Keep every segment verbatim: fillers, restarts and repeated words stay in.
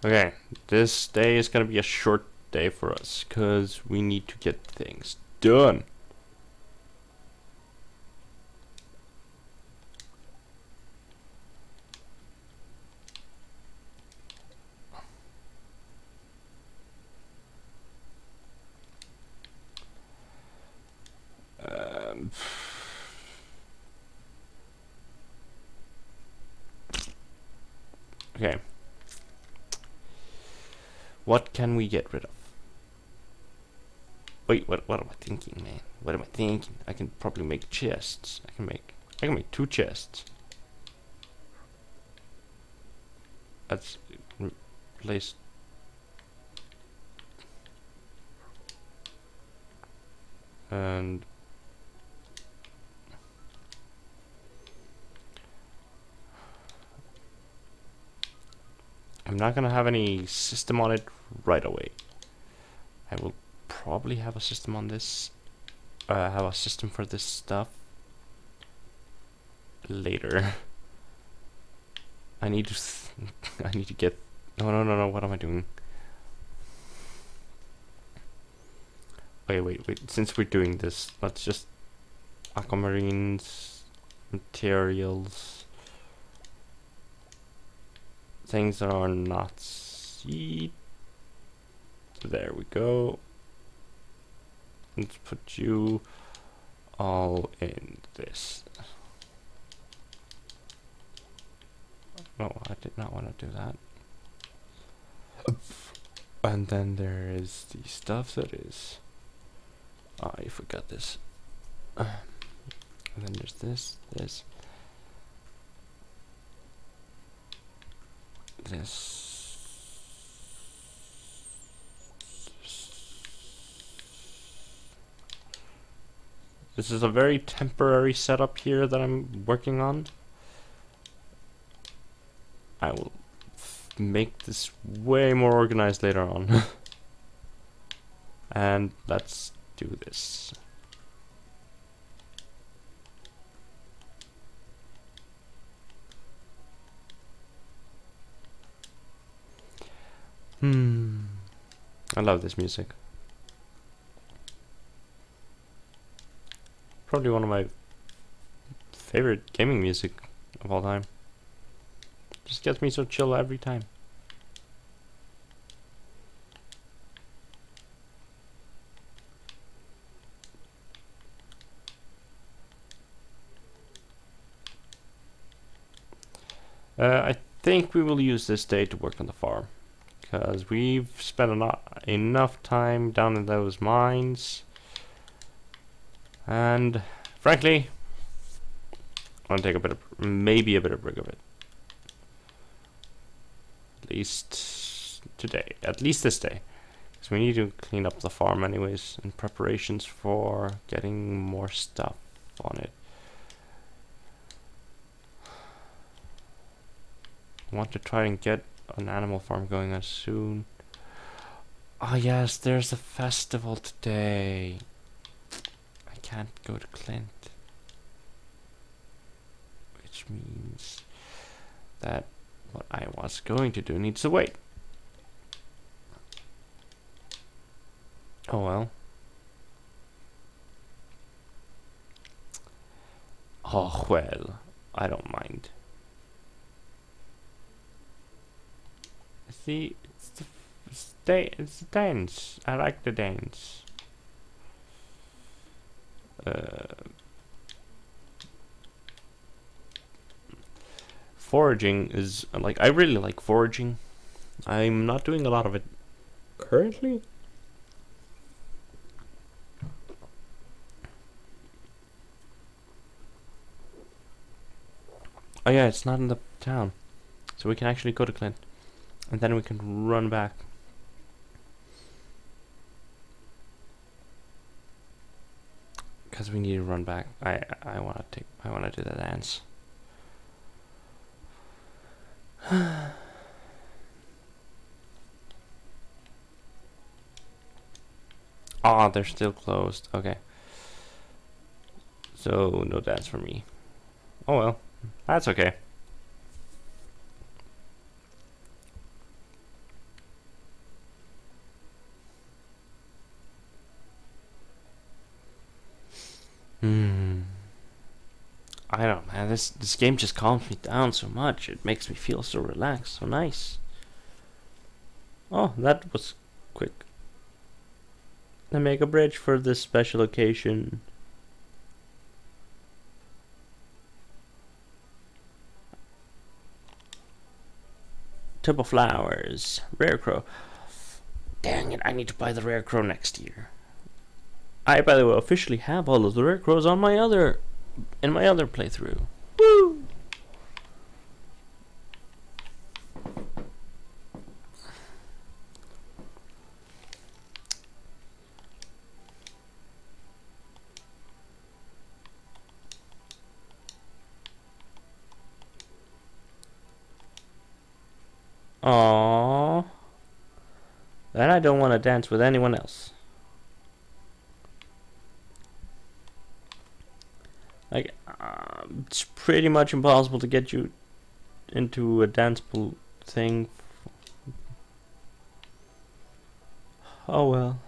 Okay, this day is gonna be a short day for us because we need to get things done. Um, okay. What can we get rid of? Wait, what what am I thinking, man? What am I thinking? I can probably make chests. I can make I can make two chests. Let's replace and I'm not gonna have any system on it right away. I will probably have a system on this. Uh, have a system for this stuff later. I need to. Th I need to get. No, no, no, no. What am I doing? Okay, wait, wait. Since we're doing this, let's just aquamarines, materials, things that are not seed. There we go. Let's put you all in this. No, I did not want to do that. And then there is the stuff that is. Oh, I forgot this. And then there's this, this, this. This is a very temporary setup here that I'm working on. I will f make this way more organized later on. And let's do this. Hmm. I love this music. Probably one of my favorite gaming music of all time. Just gets me so chill every time. Uh, I think we will use this day to work on the farm, because we've spent eno enough time down in those mines. And frankly, I want to take a bit of, maybe a bit of break of it. At least today, at least this day. Because we need to clean up the farm anyways, in preparations for getting more stuff on it. I want to try and get an animal farm going as soon. Ah, oh, yes, there's a festival today. Can't go to Clint, which means that what I was going to do needs to wait. Oh well. Oh well, I don't mind. See, it's the it's the, it's the dance. I like the dance. Uh, foraging is like I really like foraging. I'm not doing a lot of it currently. Oh yeah, it's not in the town, so we can actually go to Clint, and then we can run back. Because we need to run back. I I want to take. I want to do the dance. Oh, they're still closed. Okay. So no dance for me. Oh well, that's okay. Hmm. I don't know, man. This this game just calms me down so much. It makes me feel so relaxed, so nice. Oh, that was quick. I make a bridge for this special occasion. Tub of flowers. Rare crow. Dang it, I need to buy the rare crow next year. I, by the way, officially have all of the rare crows on my other... in my other playthrough. Woo! Aww. Then I don't want to dance with anyone else. Like, uh, it's pretty much impossible to get you into a dance pool thing. Oh well.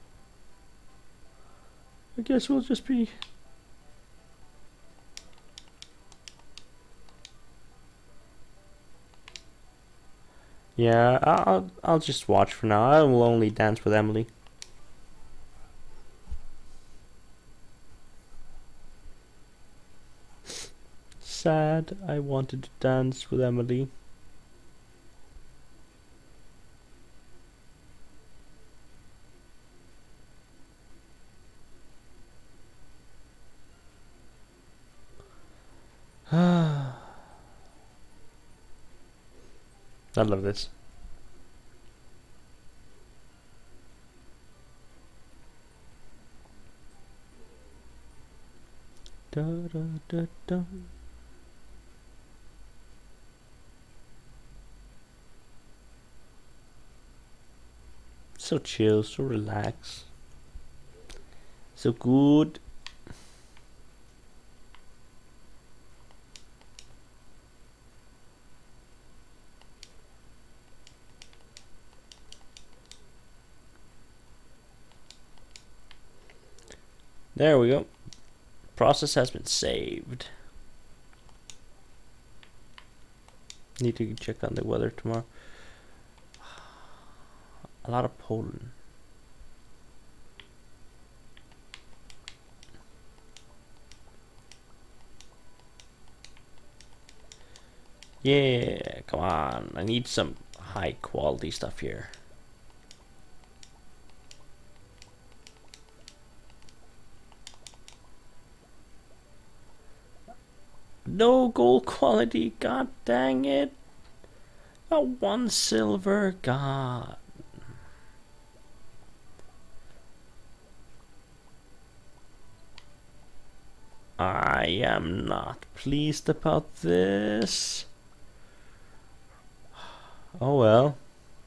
I guess we'll just be... Yeah, I'll I'll just watch for now. I will only dance with Emily. Sad. I wanted to dance with Emily. I love this. Da, da, da, da. So chill, so relaxed, so good. There we go. Process has been saved. Need to check on the weather tomorrow. A lot of pollen. Yeah, come on. I need some high quality stuff here. No gold quality, god dang it. A one silver, god. I am not pleased about this. Oh well.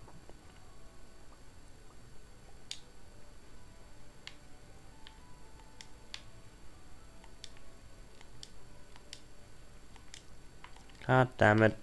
God damn it.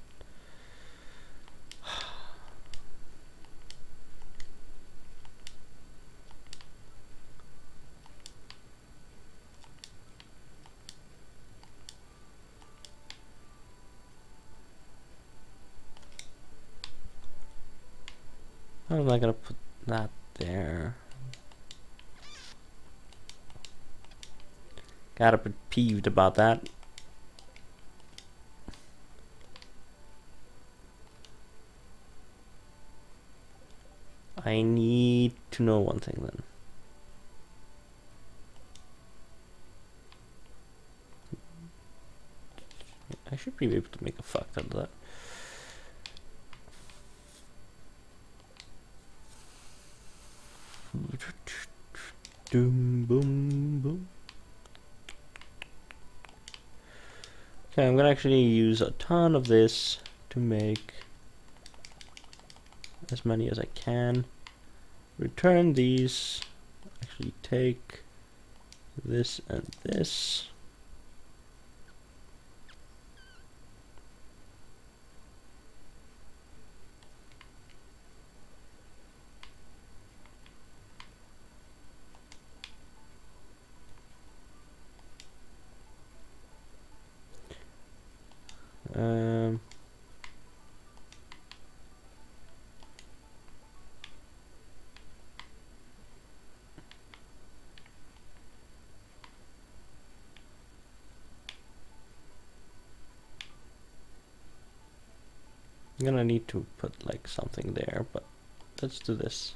How am I gonna put that there? Got a bit peeved about that. I need to know one thing then. I should be able to make a fuck ton of that. Doom, boom, boom. Okay, I'm gonna actually use a ton of this to make as many as I can. Return these. Actually take this and this. gonna need to put like something there, but let's do this.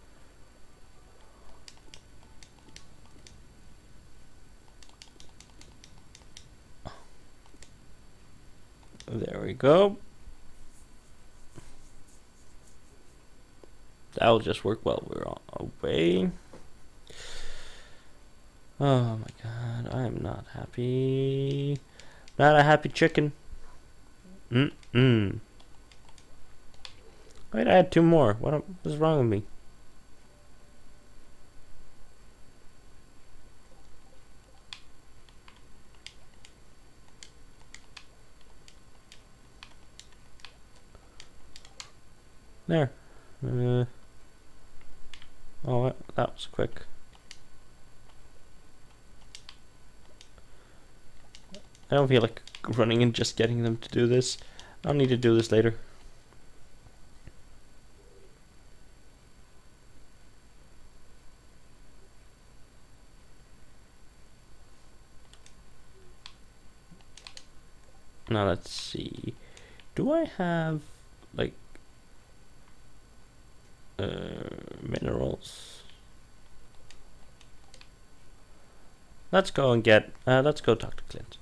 There we go. That'll just work while we're away. Oh my god, I'm not happy. Not a happy chicken. Mm-mm. Wait, I had two more. What was wrong with me? There. Uh, oh, that was quick. I don't feel like running and just getting them to do this. I'll need to do this later. Now let's see. Do I have like uh, minerals? Let's go and get. Uh, let's go talk to Clint.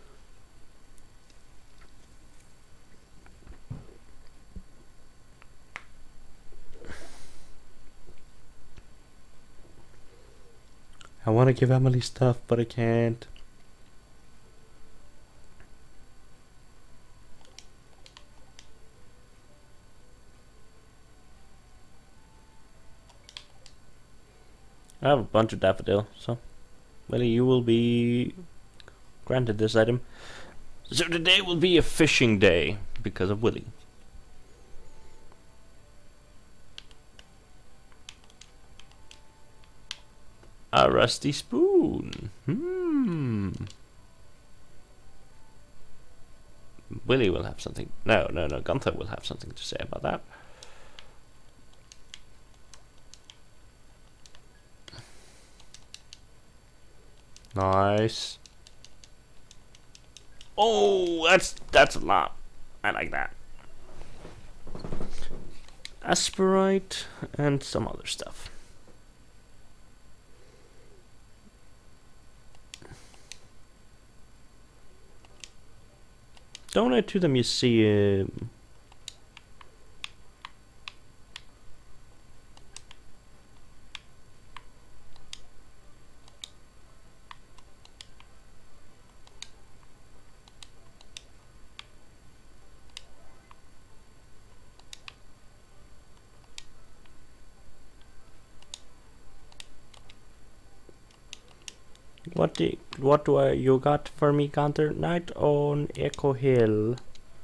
I want to give Emily stuff, but I can't. I have a bunch of daffodil, so Willie, you will be granted this item. So today will be a fishing day because of Willie. A rusty spoon. Hmm. Willie will have something. No, no, no. Gunther will have something to say about that. Nice. Oh, that's that's a lot. I like that. Asperite and some other stuff. Donate to the museum. What do what do I you got for me, Gunther? Night on Echo Hill.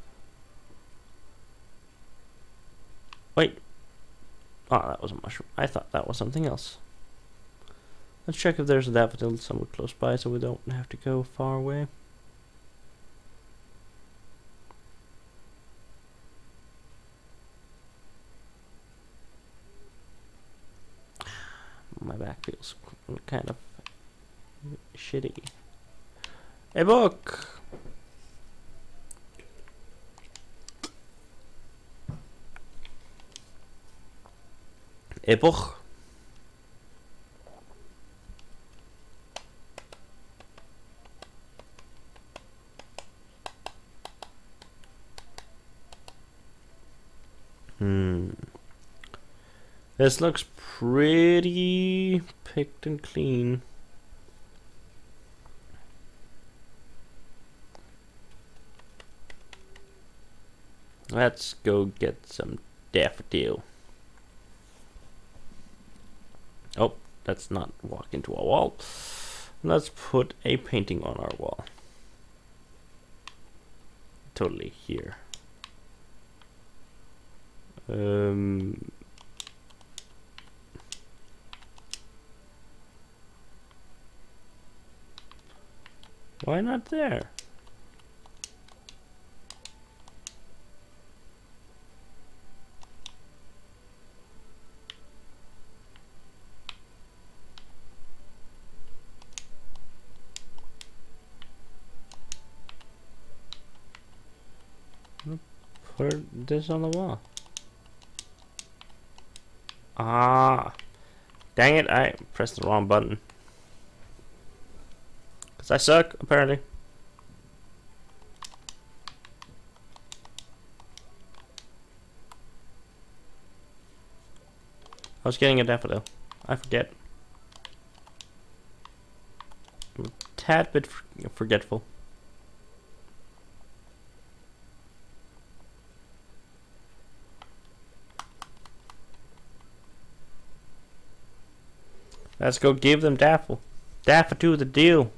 Wait. Oh, that was a mushroom. I thought that was something else. Let's check if there's a daffodil somewhere close by so we don't have to go far away. My back feels kind of shitty. A book! A book. Hmm. This looks pretty picked and clean. Let's go get some daffodil. Oh, let's not walk into a wall. Let's put a painting on our wall. Totally here. Um... Why not there? Put this on the wall. Ah, dang it! I pressed the wrong button. Cause I suck, apparently. I was getting a daffodil. I forget. I'm a tad bit forgetful. Let's go give them daffodil. Daffodil the deal.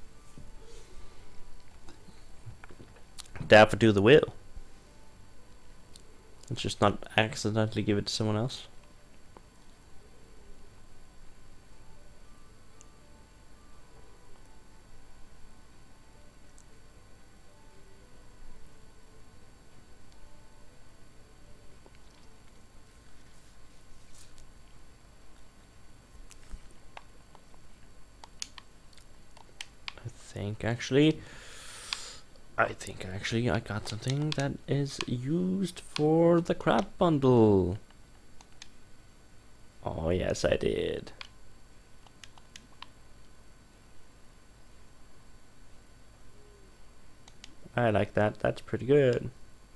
Daffodil the will. Let's just not accidentally give it to someone else. I think actually I think actually I got something that is used for the crab bundle. Oh yes, I did. I like that. That's pretty good.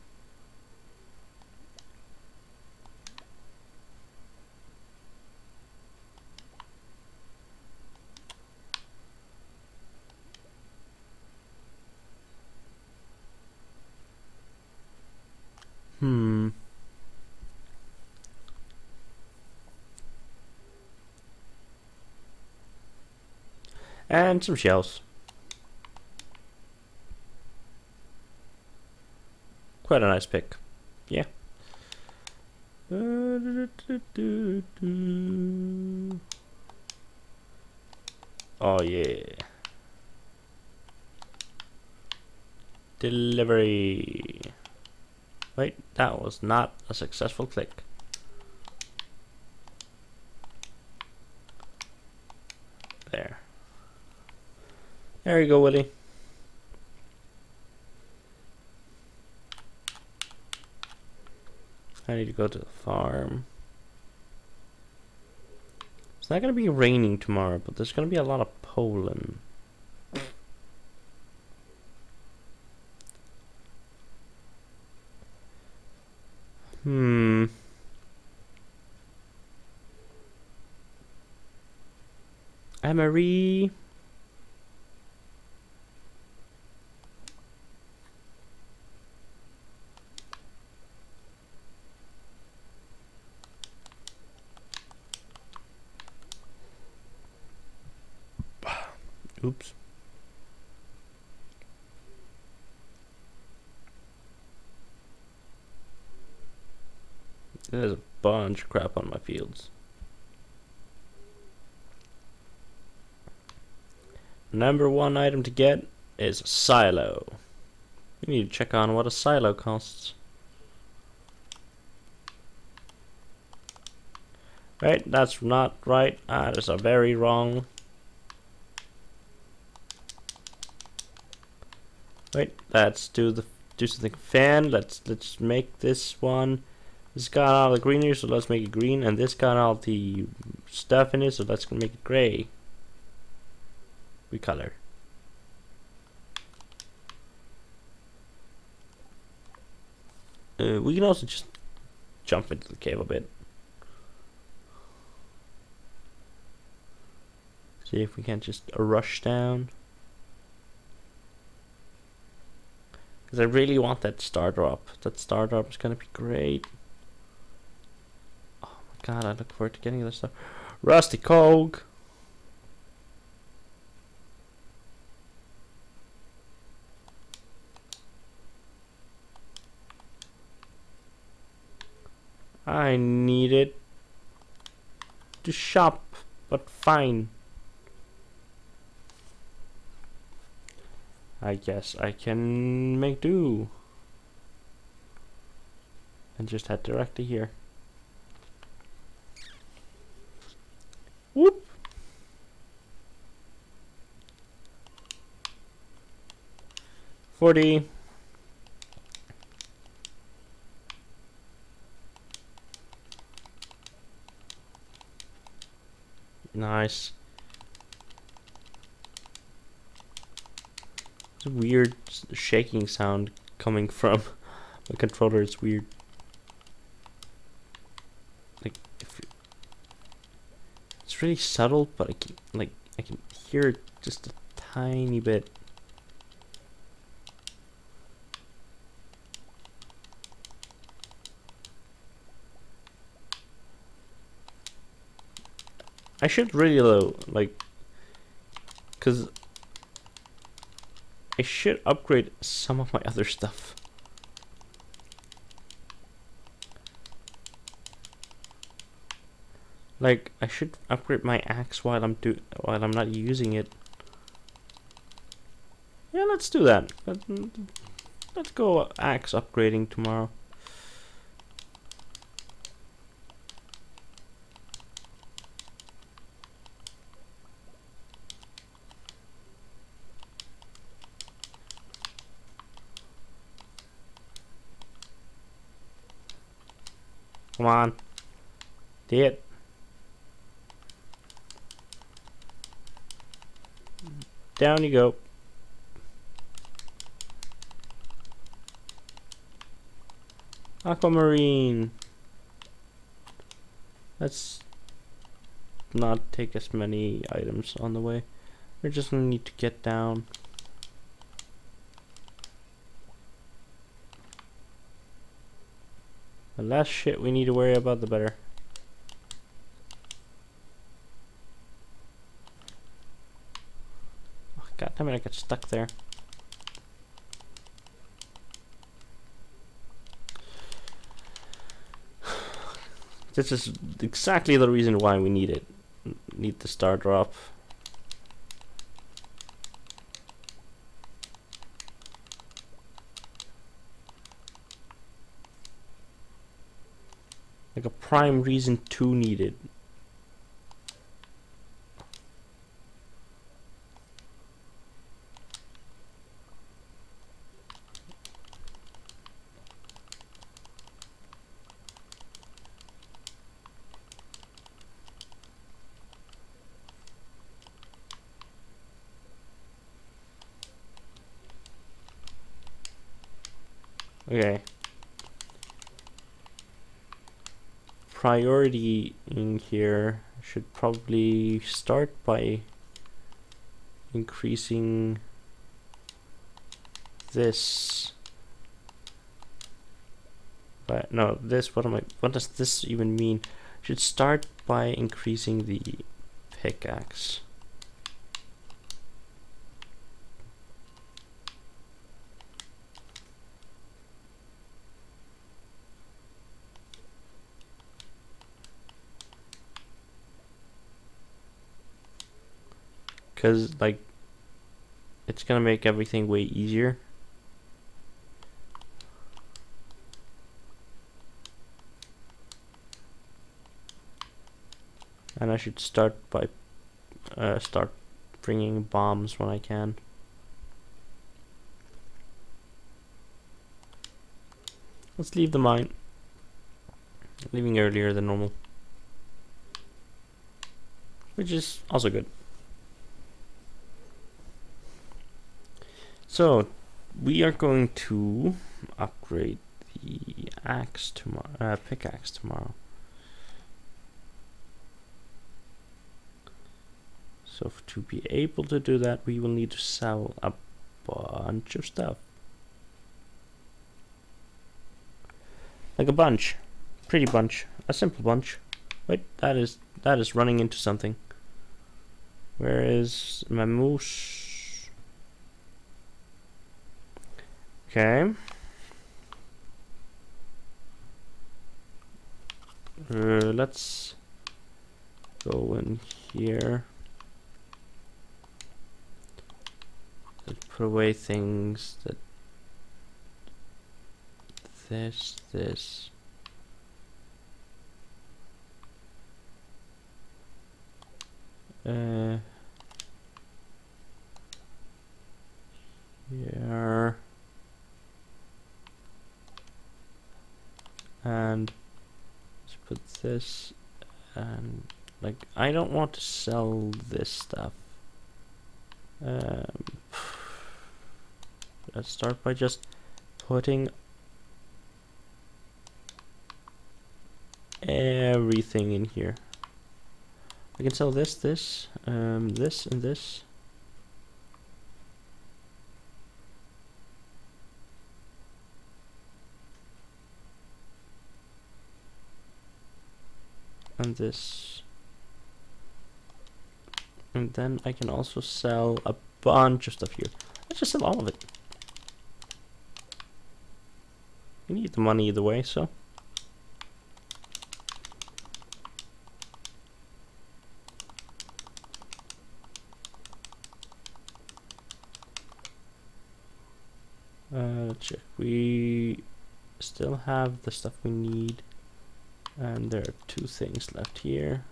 Hmm. And some shells. Quite a nice pick. Yeah. Oh yeah. Delivery. Wait, that was not a successful click. There. There you go, Willie. I need to go to the farm. It's not going to be raining tomorrow, but there's going to be a lot of pollen. Hmm. Emery. Oops. There's a bunch of crap on my fields. Number one item to get is a silo. We need to check on what a silo costs. Right, that's not right. Ah, that's a very wrong. Wait, let's do the do something fan. Let's let's make this one. This got all the green here, so let's make it green, and this got all the stuff in it, so let's make it gray. Recolor. Uh, we can also just jump into the cave a bit. See if we can't just rush down. Because I really want that star drop. That star drop is gonna be great. Oh my god, I look forward to getting this stuff. Rusty Cog. I need it to shop, but fine. I guess I can make do. And just head directly here. Whoop! forty. Nice. It's a weird shaking sound coming from the controller. It's weird. Like, if it, it's really subtle, but I can like I can hear it just a tiny bit. I should really though, like, cause I should upgrade some of my other stuff. Like, I should upgrade my axe while I'm do while I'm not using it. Yeah, let's do that. Let's go axe upgrading tomorrow. Come on. Do it. Down you go. Aquamarine. Let's not take as many items on the way. We're just gonna need to get down. The less shit we need to worry about, the better. Oh, God damn it, I got stuck there. This is exactly the reason why we need it. Need the star drop. Like a prime reason to need it. Okay. Priority in here should probably start by increasing this. But no, this, what am I, what does this even mean? Should start by increasing the pickaxe. Because, like, it's gonna make everything way easier. And I should start by uh, start bringing bombs when I can. Let's leave the mine. Leaving earlier than normal, which is also good. So we are going to upgrade the axe tomorrow, uh, pickaxe tomorrow. So to be able to do that, we will need to sell a bunch of stuff. Like a bunch, pretty bunch, a simple bunch. Wait, that is that is running into something. Where is my moose? Okay. Uh, let's go in here. Let's put away things that this, this. Uh, here. And let's put this and Like, I don't want to sell this stuff. Um, let's start by just putting everything in here. I can sell this, this, um, this, and this. And this. And then I can also sell a bunch of stuff here. Let's just sell all of it. We need the money either way, so. Uh, check. We still have the stuff we need. And there are two things left here.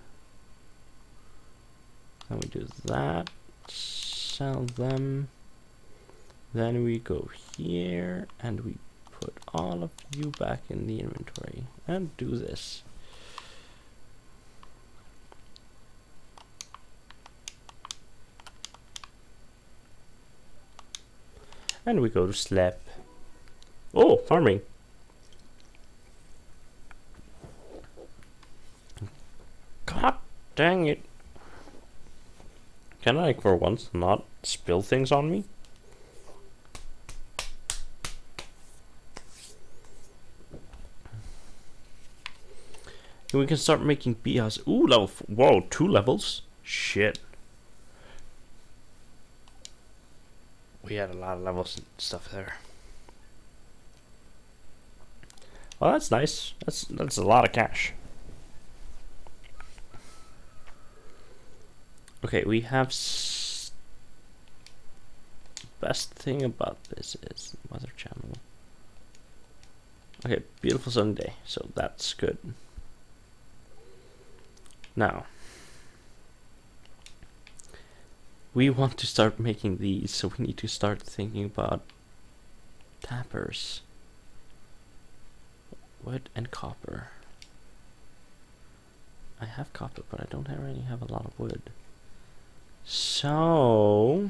And we do that, sell them. Then we go here and we put all of you back in the inventory and do this. And we go to sleep. Oh, farming. God dang it. Can I, like, for once, not spill things on me? And we can start making bee house. Ooh, level. F whoa, two levels? Shit. We had a lot of levels and stuff there. Well, that's nice. That's that's a lot of cash. Okay, we have. S best thing about this is Mother Channel. Okay, beautiful sunny day, so that's good. Now, we want to start making these, so we need to start thinking about tappers. Wood and copper. I have copper, but I don't really have a lot of wood. So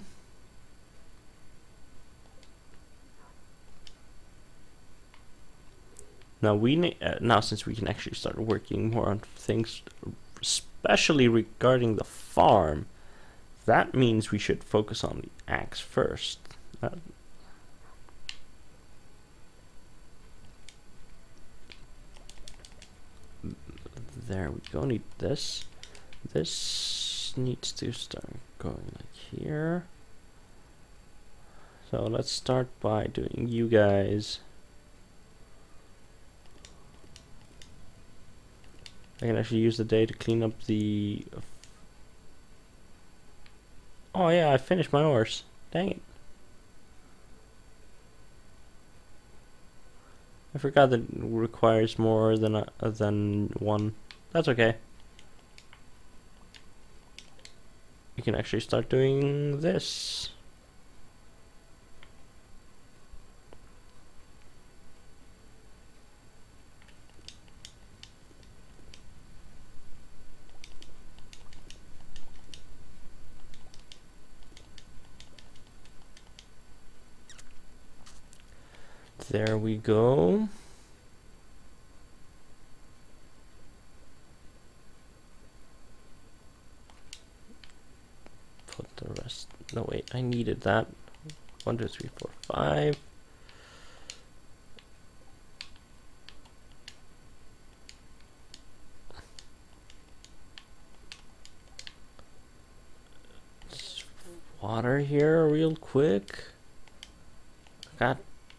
now we uh, now since we can actually start working more on things, especially regarding the farm, that means we should focus on the axe first. Uh, there we go. Need this. This needs to start going like here. So let's start by doing you guys. I can actually use the day to clean up the. Oh yeah, I finished my ores. Dang it. I forgot that it requires more than a, than one. That's okay. You can actually start doing this. There we go. Put the rest. No, wait, I needed that. One, two, three, four, five. Just water here real quick. Got.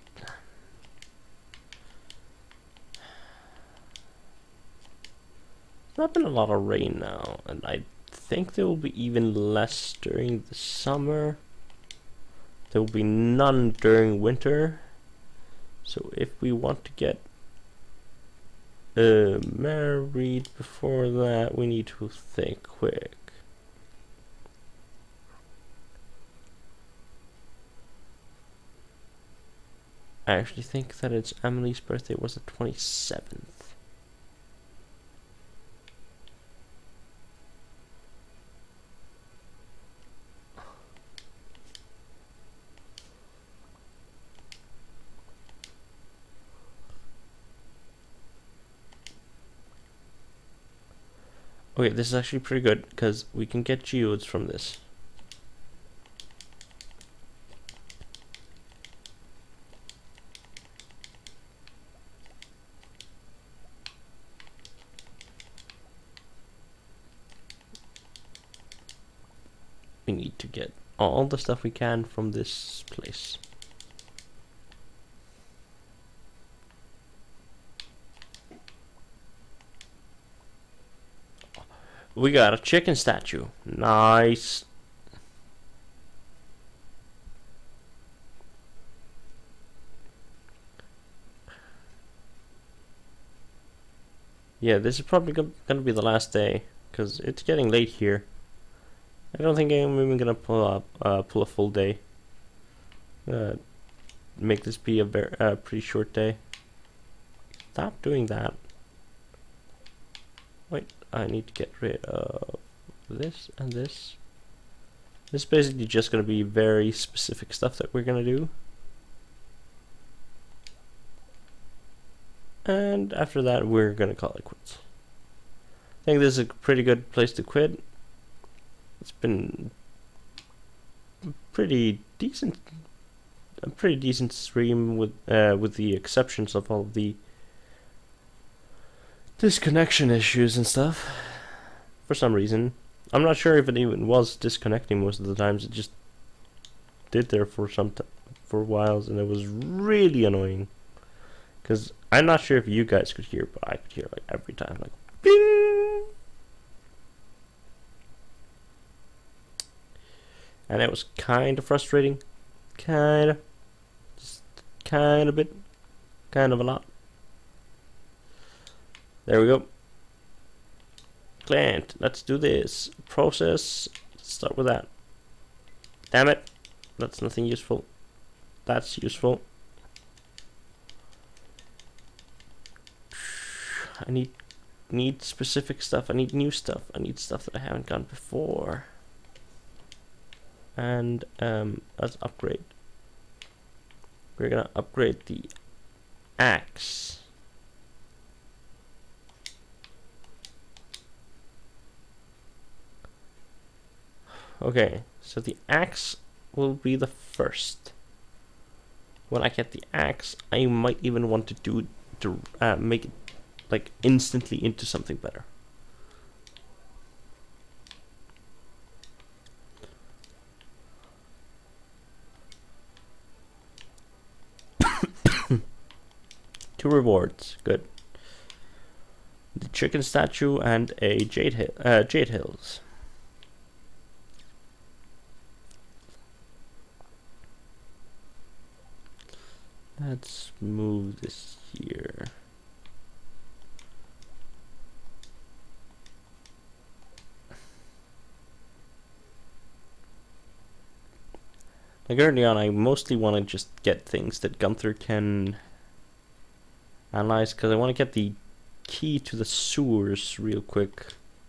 There's not been a lot of rain now, and I think there will be even less during the summer. There will be none during winter. So if we want to get uh, married before that, we need to think quick. I actually think that it's Emily's birthday was the twenty-seventh. Okay, this is actually pretty good because we can get geodes from this. We need to get all the stuff we can from this place. We got a chicken statue. Nice. Yeah, this is probably go gonna be the last day because it's getting late here. I don't think I'm even gonna pull up uh, pull a full day. Uh, make this be a very uh, pretty short day. Stop doing that. Wait, I need to get rid of this and this. This is basically just gonna be very specific stuff that we're gonna do. And after that, we're gonna call it quits. I think this is a pretty good place to quit. It's been pretty decent, a pretty decent stream with uh, with the exceptions of all of the disconnection issues and stuff. For some reason, I'm not sure if it even was disconnecting most of the times. It just did there for some t for whiles, and it was really annoying. Cause I'm not sure if you guys could hear, but I could hear like every time, like bing! And it was kind of frustrating, kind of, just kind of bit, kind of a lot. There we go. Plant. Let's do this. Process. Let's start with that. Damn it, that's nothing useful. That's useful. I need need specific stuff. I need new stuff. I need stuff that I haven't gotten before. And um, let's upgrade. We're gonna upgrade the axe. Okay, so the axe will be the first. When I get the axe, I might even want to do to uh, make it like instantly into something better. Two rewards, good. The chicken statue and a jade hill, uh, jade hills. Let's move this here. Like early on, I mostly want to just get things that Gunther can analyze, because I want to get the key to the sewers real quick.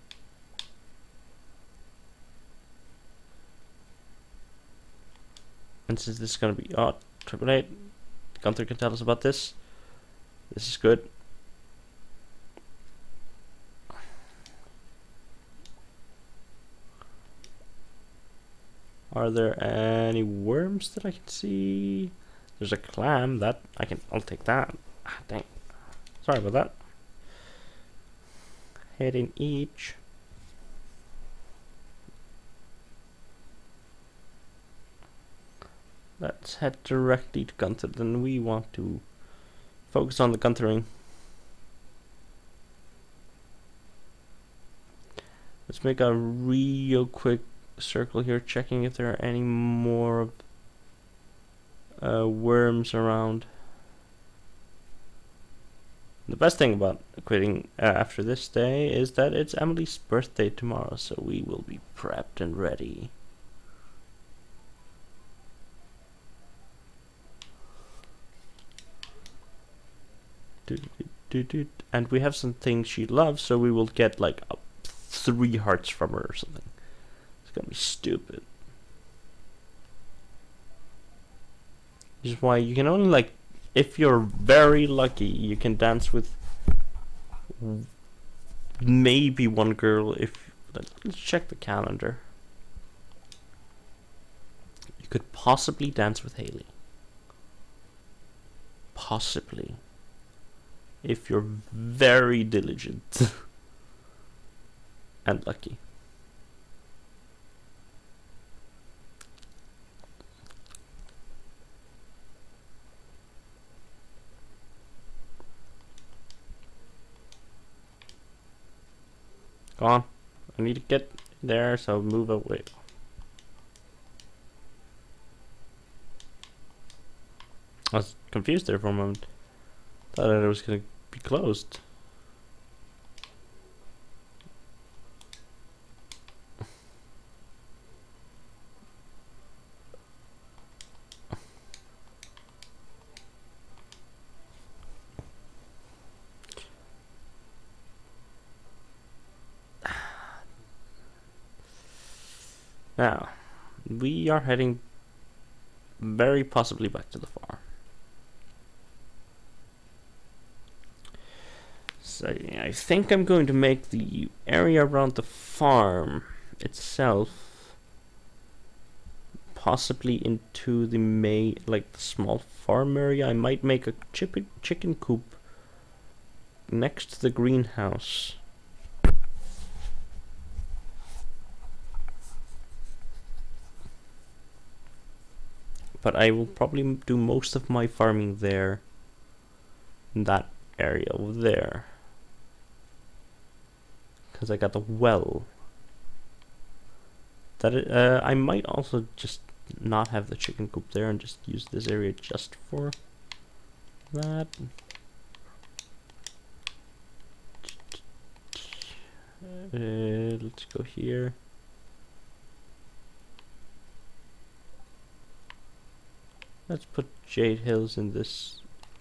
And since this is going to be oh, triple eight, Gunther can tell us about this. This is good. Are there any worms that I can see? There's a clam that I can. I'll take that. Ah, dang. Sorry about that. Head in each. Let's head directly to Gunther. Then we want to focus on the Gunthering. Let's make a real quick circle here, checking if there are any more uh, worms around. The best thing about quitting uh, after this day is that it's Emily's birthday tomorrow, so we will be prepped and ready. And we have some things she loves, so we will get like uh, three hearts from her or something. It's gonna be stupid. Which is why you can only, like, if you're very lucky, you can dance with maybe one girl if... Let's check the calendar. You could possibly dance with Haley. Possibly. If you're very diligent. And lucky. Go on. I need to get there, so move away. I was confused there for a moment. Thought it was gonna be closed. Now, we are heading very possibly back to the farm. So yeah, I think I'm going to make the area around the farm itself possibly into the may like the small farm area. I might make a chicken chicken coop next to the greenhouse. But I will probably do most of my farming there, in that area over there. Because I got the well. That it, uh, I might also just not have the chicken coop there and just use this area just for that. Uh, let's go here. Let's put Jade Hills in this.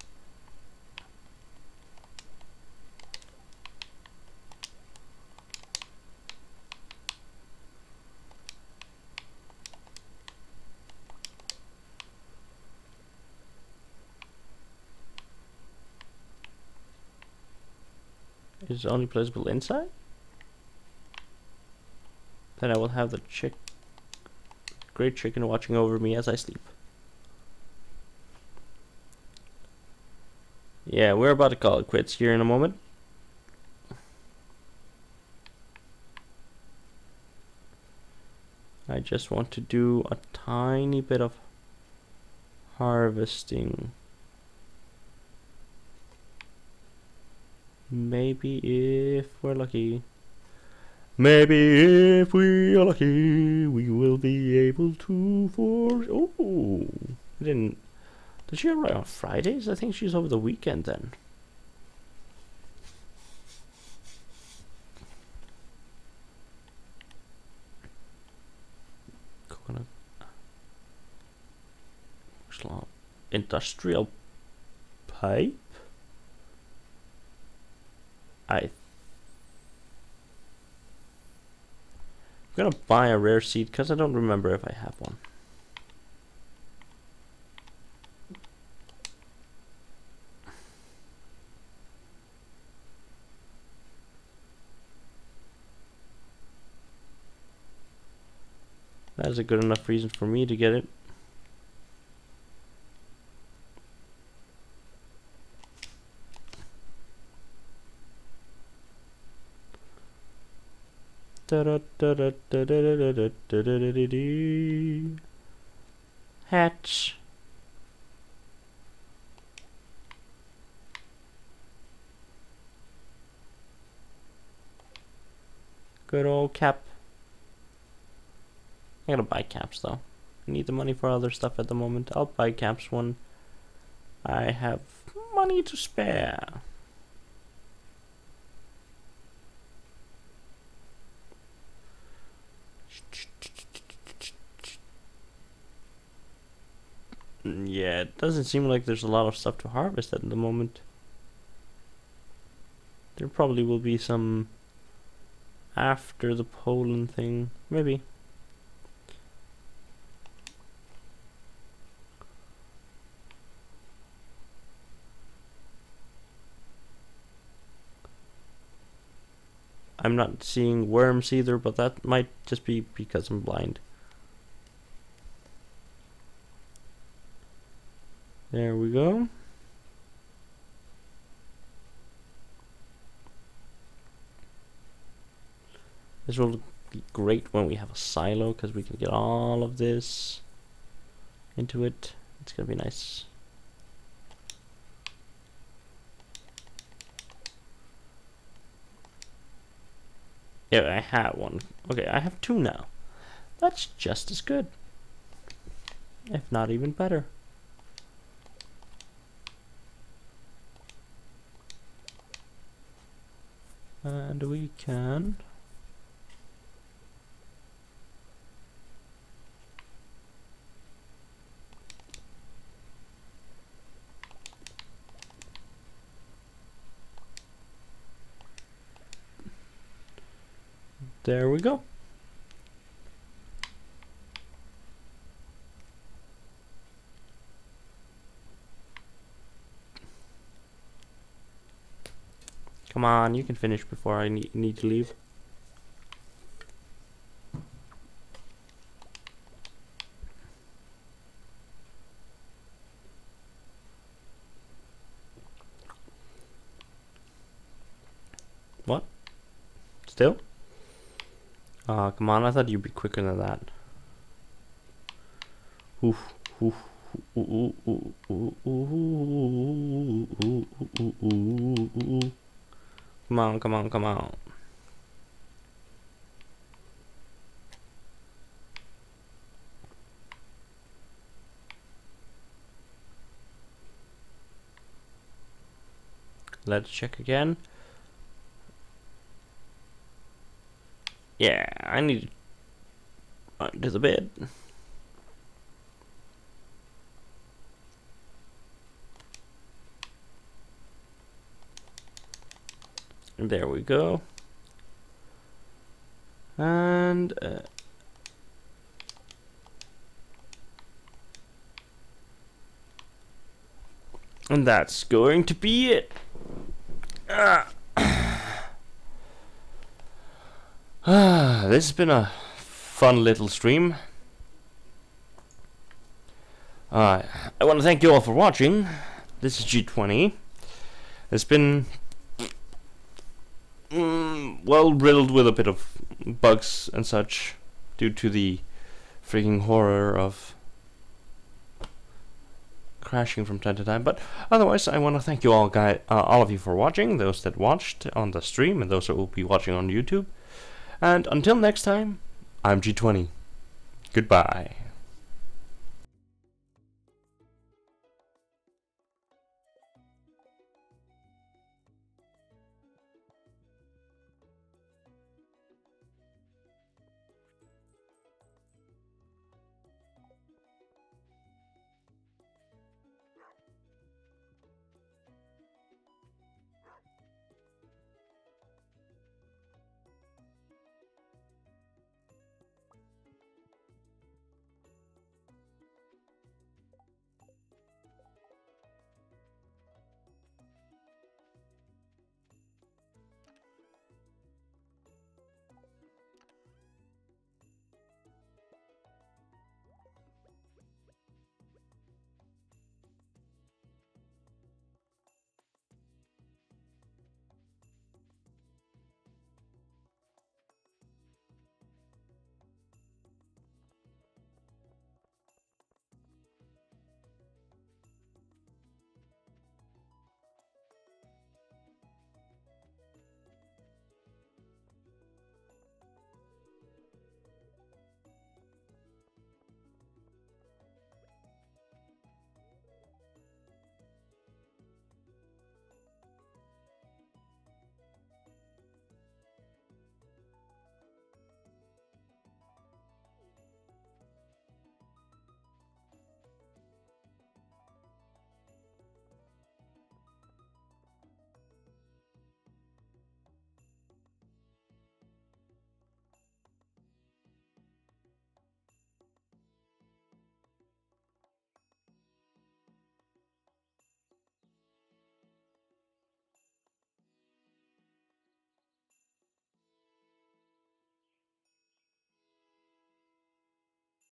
Is it only playable inside? Then I will have the chick, great chicken watching over me as I sleep. Yeah, we're about to call it quits here in a moment. I just want to do a tiny bit of harvesting. Maybe if we're lucky. Maybe if we are lucky, we will be able to for... Oh, I didn't... Does she arrive on Fridays? I think she's over the weekend then. Coconut. Industrial pipe? I... I'm gonna buy a rare seed because I don't remember if I have one. That is a good enough reason for me to get it. Hatch. Good old cap. I gotta buy caps though. I need the money for other stuff at the moment. I'll buy caps when I have money to spare. Yeah, it doesn't seem like there's a lot of stuff to harvest at the moment. There probably will be some after the pollen thing. Maybe. I'm not seeing worms either, but that might just be because I'm blind. There we go. This will be great when we have a silo, because we can get all of this into it. It's gonna be nice. Yeah, I had one. Okay, I have two now. That's just as good, if not even better. And we can there we go. Come on, you can finish before I need, need to leave. What? Still? Ah, uh, come on, I thought you'd be quicker than that. Oof, oof, ooh, ooh, ooh, ooh, ooh, ooh, ooh, ooh, ooh, ooh. Come on, come on, come on. Let's check again. Yeah, I need to do the bed. There we go. And uh, and that's going to be it. Ah. Ah, this has been a fun little stream. Uh, I want to thank you all for watching. This is G twenty. It's been mm, well riddled with a bit of bugs and such due to the freaking horror of crashing from time to time. But otherwise, I want to thank you all, guys, uh, all of you for watching. Those that watched on the stream and those that will be watching on YouTube. And until next time, I'm G twenty. Goodbye.